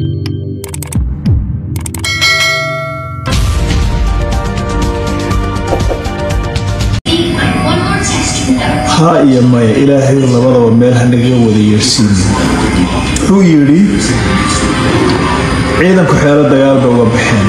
ها يا مايا إلهي لبضا وميلها نجي وذي يرسين هو يري عيدا كحيالة دقال بوا بحين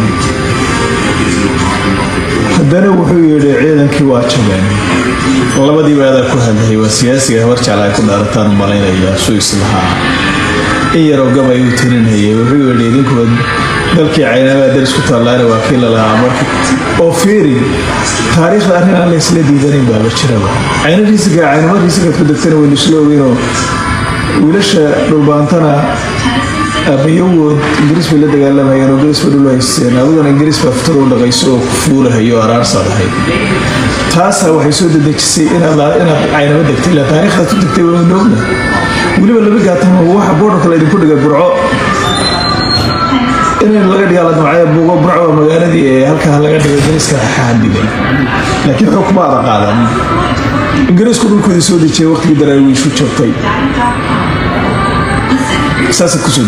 haddana wuxuu yiri ciidankii waa jabeen labadii baad ku hadlay wasiyaasiga warci ala ku dhaartaan maleynaya soo islaha iyaro gabay u tirinayay wuxuu yiri idinku dalkii caynaba daris ku taalaana waa kii la markii oo fiiri taariikhda arrin aan la isla diidanin baa jiraba caynadiisa ku dagtana way isla weeyno wiilasha dhulbaantana أبيو إنجليز في اللي قال لما ينو إنجليز في دولة السنة أولا إنجليز في فترة ولا قيسوا كفولة هيو أرار صالحين تاسا وحيسود الدكسي إنا عين بدك تلا تاريخ تدك تقول النوم ولي ولا بقى تهم هو حبورنا كلا يدين كل برعاء إن اللي قد يلا معايا بوق برعاء مجانا دي هلكها اللي قد إنجليز كحادي لكن حكم هذا قاعد إنجليز كلهم كذي سودي شيء وقت قدر يشوف شطي أساسا كسود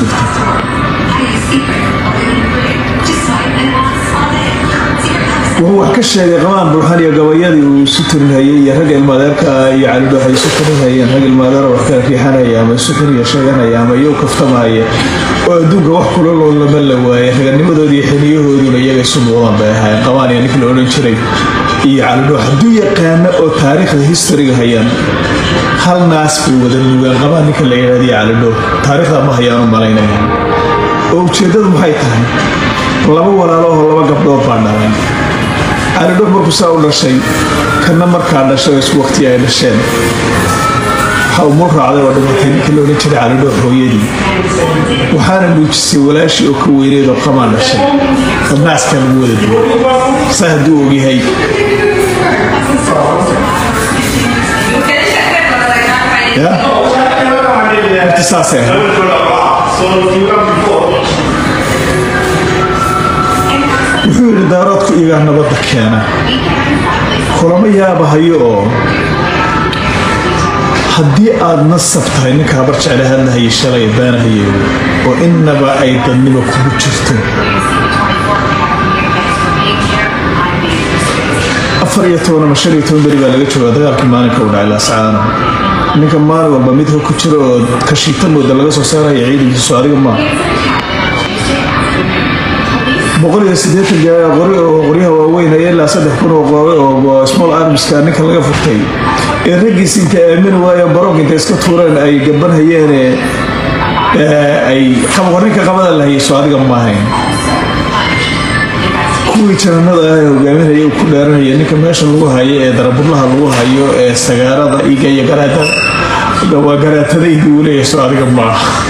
وهو كشة قمان برهانية قوية وستر هي رجل المدارك يعلو هي ستر هي رجل المدار وحكى في حنا يا ما ستر يا شجرة يا ما يوقف تما هي ودوق وحكوا له ولا ملا ويا رجل نمدو دي حنيه ودول يجلسون والله بها قوان يعني كل أولين شري يعلو حدوية كان أو تاريخ الهستوري هيان هل ناس في ودن قبل نك اللي يهدي على له تاريخ ما هي أنا مالينا أو شدة محيطها ولا هو ولا قبل وفانا على له مركزة ولا شيء كنا مركز شيء بس وقت يعني الشيء حاول مرة على ولا مكان كله نشري على له هويدي وحنا نجسي ولا شيء كويري رقمان الشيء الناس كانوا ولد سهدوا جهي اختصاصي وحول داراتك إيقا نبضك كيانا خلما يابا هيو haddii aad nasab tahay ninka habar jeclahaadna hay shalay baanahayo oo inaba ay dadnimo kugu jirto afariyo toban ama 15 bari baa laga joogaa dagaalkii maalinka u dhacay Laascaano ninka maalin walba mid ku jiro oo ka shiitan wada laga soo saaray ciidankiisa adiga ma boqoliyo 80 gaari qoryaha waaweyn ay ilaa 3,000 oo qoowe oo small arms ka ninka laga furtay الرجس انت امن ويا بروك انت اسكت فوران اي جبان هيان اي خم وريك قبل اللي هي سؤال ما هي كوي جنada hogaamina ay ku dhaaranayeen ninka meesha lagu hayo darabulaha lagu hayo sagaarada iga iyo garaatada uu leeyahay su'aaliga ma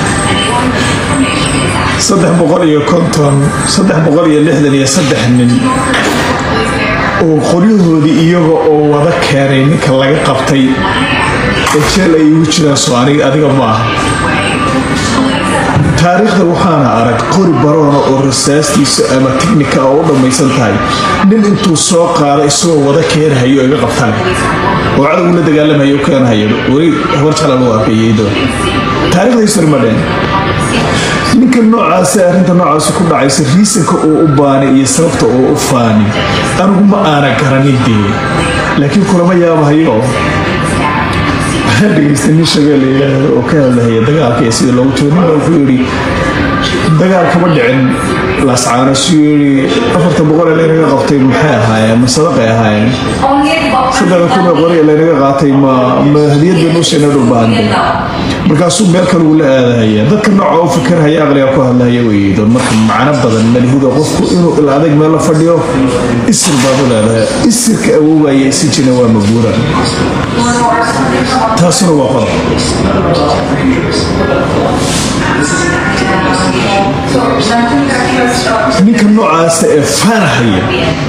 360 nin oo qoryahoodii iyaga oo wada keenay ninka laga qabtay jeel ay ugu jiraan su'aaliga adiga ma taariikhda waxaana arag qori baroona oo rasaastiisa ama tiknika oo dhamaysan tahay nin intuu soo qaaday isagoo wada keenayo iga qabtan oo cadaw la dagaalamayo keenayo wari warjala loo arkayay taariikhda isri madeen ninka noocaas arinta noocaas ku dhacaysa riisanka oo u baanay iyo sababta oo u faani anigu ma aana garanidii laakiin kulama yaabahayo hadhiisni shaqeelay oo ka hadlaya dagaalka sida loogu toonay oo ku yiri dagaalka ma dhicin Laascaano siyiri 400 laga qabtay maxay ahaayeen masabaqay ahaayeen sidoo kale qori laga qaatay ma hadiyada noo soo dhulbaanay markaasuu meel kale uu la aadaya dadka nooc oo fikir haya aqliga ku hadlaya weeydo marka macna badan malihuda qofku inuu ila adag meel la fadhiyo isir baad leedahay isirka awoogaya si jina waa mabuura taasuna waa qor ninka noocaas ee faanahaya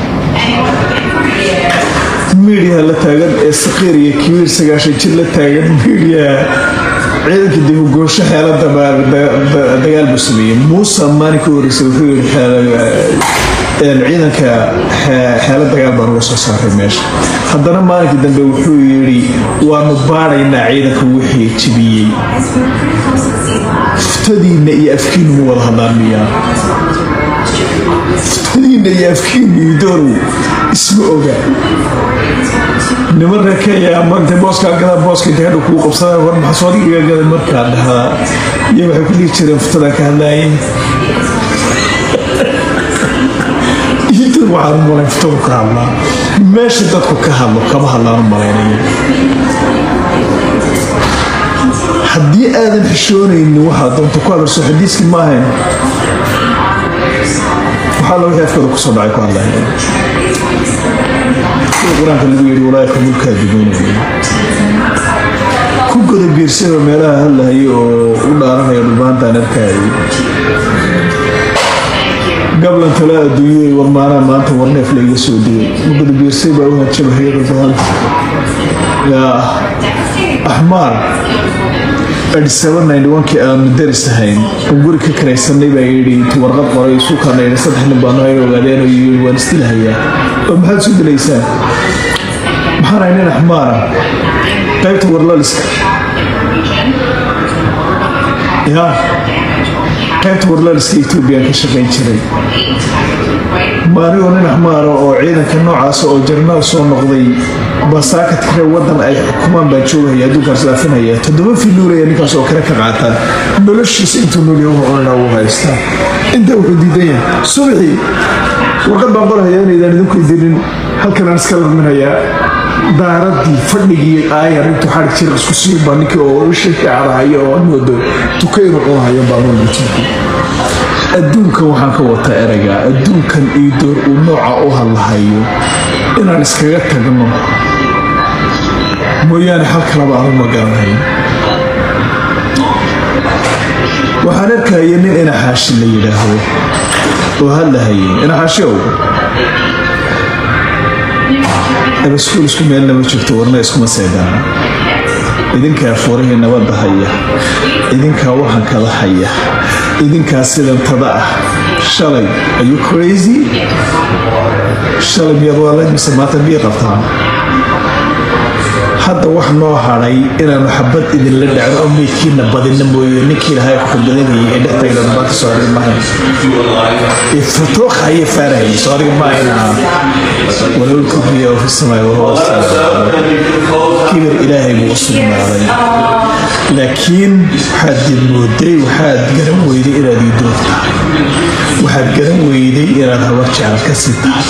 media la taagan ee saqiiriye kiwir sagaashan jir la taagan media ciidanka dib u goosho xeelada dagaal busmiyay Muuse maalinka horeysay wuxuu yiri ciidanka xeelad dagaal baan uga soo saaray meesha haddana maalinkii dambe wuxuu yidhi waanu baadhaynaa ciidanka wixii jibiyey فتدين يأفكين ولا هضامية فتدين يأفكين يدوروا اسمه نمر كيا مرت بوسكا كذا بوسكا تهدو كوق بصراحة ورم حصادي كذا مرت عندها يبغى كل شيء فتلا كهلاين يدور وعرم ولا يفترق الله ماشي تدخل كهلا كما هلا رمالين haddii aadan xishoonaynin waxaa doonto ku hadalso xadiiskii maahayn waxaa loo afkooda kusoo dhacay ku hadlahay qur-aanka lagu yidhi walaaika mulkaa dibuunaya ku goda biirsada meelaha hadlahayo oo u dhaaranaya dhulbaantaan arkaayay gablan tala adduunyay war maanaa maanta warneef layga soo digay ku goda biirsay baa u hanjabahaya dhulbaanta yaa axmaar أدي أنا مدرس هين وقولك كنا يسمي بعيدي تورط قرية سوق أنا ينصدح نباناي وقالين وينستلها يا ومحل سود ليسان محل عينين حمارة قيت ورلا لسك يا قيت ورلا لسك إثيوبيا كشفين شري ماريون حمارة أو عيدا كنوع عاصو أو جرنال صون نقضي بساكت كره ودن أي حكومة بتشوفها يدو كرسلافين هي تدوم في نور يعني كسو كره كعاتا بلشش أنتو نور يوم أنا وهايستا أنت وحديدين صبحي وقد بقولها يعني إذا ندوك يدين هل كان أسكال من هي داردي فنيجي آية ريتو حرك شرق سكسير بانيك أو شيء على هاي أو نودو تكير أو هاي بانون بتشوفي adduunka waxaan ka wata erayga adduunkan ii door uu nooca u hadlahayo inaan iskaga tagno mooyaane hal kalaba aan ma garanayn waxaan arkayay nin ina xaashi la yidhaahdo oo hadlahayo ina xaashow abaskuul isku meelna ma jirto warna iskuma seedaan idinkaa furihii nabadda haya idinkaa waxaan kala haya idinkaa sidan tada ah shalay are you crazy shalay miyaad waa la mise maanta biyo qabtaan hadda wax noo hadhay inaanu xabad idinla dhacno oo meydkiina badina mooye ninkii lahaa khudbadadii ee dhextayda maanta soo arig maahan ifatoo qaye faarahay soo arig maahayna walow kubriya oo fi samay kibir ilaahay buu sugnaaday laakiin waxaad mooday waxaad garan weyday inaad ii doonta waxaad garan weyday inaad habar jecel ka sii tahay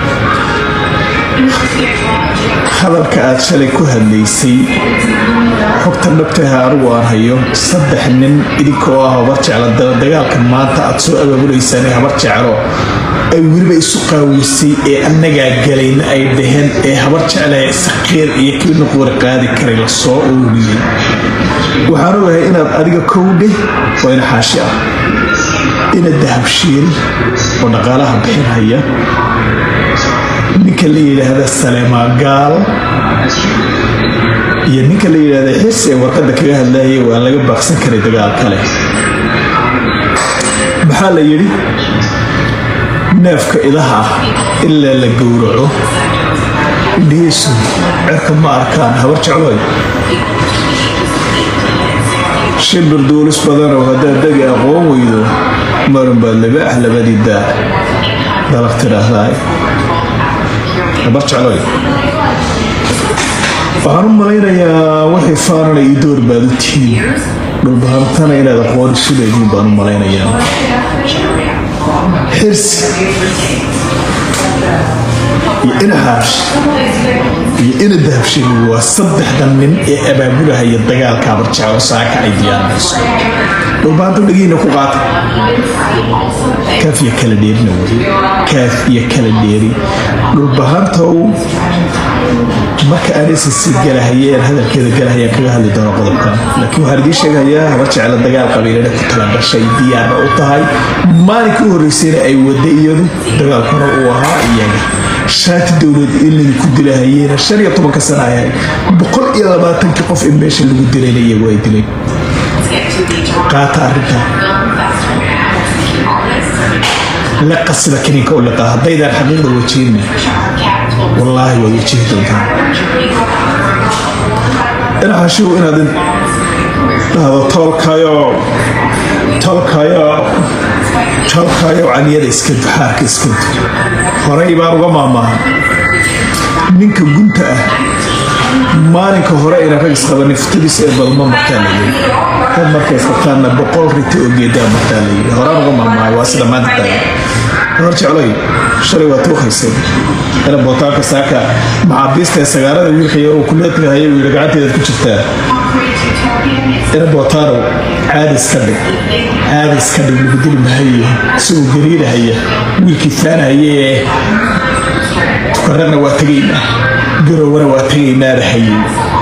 hadalka aad shalay ku hadlaysay xogta dhabtaha anigu aan hayo 3 nin idinkoo ah habar jecel dagaalka maanta aad soo abaabuleysaan habar jecelo ay weliba isu qaawisay ee annagaa galayna ay dhaheen ee habar jecel ee saqiir iyo kiina qoor qaadi karay la soo ururiyay waxaan ogahay inaad adiga kowdhe waa ina xaashi ah ina dahabshiil oo dhaqaalaha bixinaya ninka la yidhaahda Saleema Gaal iyo ninka la yidhaahda Xis ee warqadda kaga hadlayay waa laga baaqsan karay dagaal kale maxaa la yiri neefka idaha ilaa la gowraco dhiisu cirka ma arkaan habar jecloy shimbir duulis badan oo hadda daga aqoon weydo maran baa libaax labadii daa dalaq tiraahday habar jecloy waxaan u malaynayaa wixii faanana ii door baad u tihiin dhulbaantana inaad aqoon isu leeyihiin baan u malaynayaa حرص ينهاش يندهب شيء وصدح من أبابولها يدقال كابر شعر ساكا أيديان لو بانتو لقينا كوقات كافية كلا ديري نوري كافية كلا ديري لو بانتو marka aris sidgala hayeen hadalkeeda galaya kaga hadli doono qodobka laakiin waxa radii sheegaya habar jecel dagaal qabiilada ku tala gashay diyaar u tahay maalinka horeysay ay wada iyadu dagaalkana uu ahaa iyaga shaati dawlad ilaa ku dilahayeen 15 sano ayay 120 qof in meesha lagu dilayay way dileen qaata arrinta لقى السيدة كنيكا ولقاها بيدا الحقيقة وجهنا والله وجهته أنا عشو إن هذا تولكايو عن يد اسكت حاك اسكت هراي بارغما ما نينك قنت مالك هراي إن رجس خبر نفتدس بالما مكاني كم مركز كان بقول رتو جدا مكاني هراي بارغما ما واسد ما تدري هرجع علي شري واتوخي سيد أنا بطاقة ساكا مع بيست السجارة ويخيروا وكلتنا هي ورجعت إذا كنت شفتها أنا بطارو عادس كذب اللي بدل ما هي سوق جريرة هي والكثانة هي تقررنا واتقينا قرونا واتقينا هي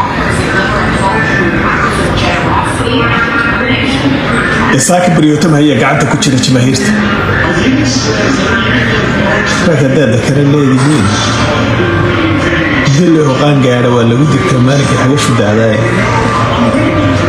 إساك بريوتم هي قاعدة كتير جماهيرت فكذا ذكر اللي يجين ذله قان قاعد ولا ودك مالك حاجة شو دعاء